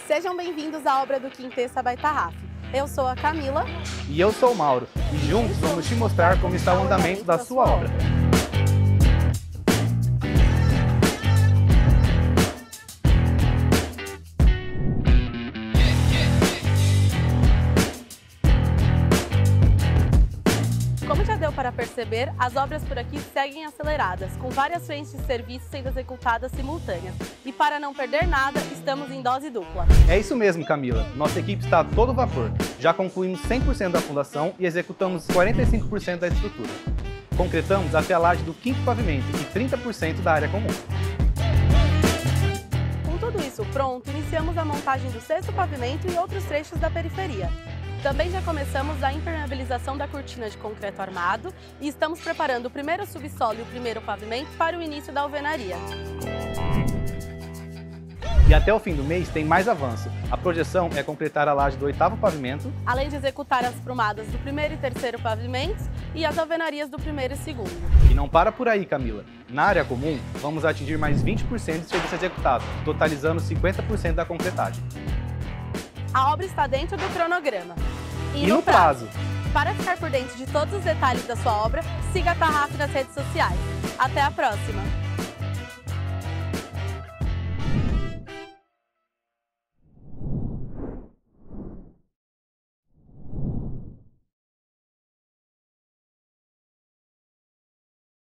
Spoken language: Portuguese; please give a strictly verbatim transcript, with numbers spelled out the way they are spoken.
Sejam bem-vindos à obra do Quintessa by Tarraf. Eu sou a Camila. E eu sou o Mauro. E juntos vamos te mostrar como está o andamento da sua obra. Como já deu para perceber, as obras por aqui seguem aceleradas, com várias frentes de serviço sendo executadas simultâneas. E para não perder nada, estamos em dose dupla. É isso mesmo, Camila. Nossa equipe está a todo vapor. Já concluímos cem por cento da fundação e executamos quarenta e cinco por cento da estrutura. Concretamos até a laje do quinto pavimento e trinta por cento da área comum. Com tudo isso pronto, iniciamos a montagem do sexto pavimento e outros trechos da periferia. Também já começamos a impermeabilização da cortina de concreto armado e estamos preparando o primeiro subsolo e o primeiro pavimento para o início da alvenaria. E até o fim do mês tem mais avanço. A projeção é completar a laje do oitavo pavimento, além de executar as prumadas do primeiro e terceiro pavimentos e as alvenarias do primeiro e segundo. E não para por aí, Camila. Na área comum, vamos atingir mais vinte por cento de serviço executado, totalizando cinquenta por cento da concretagem. A obra está dentro do cronograma. E, e no prazo. prazo. Para ficar por dentro de todos os detalhes da sua obra, siga a Tarraf nas redes sociais. Até a próxima!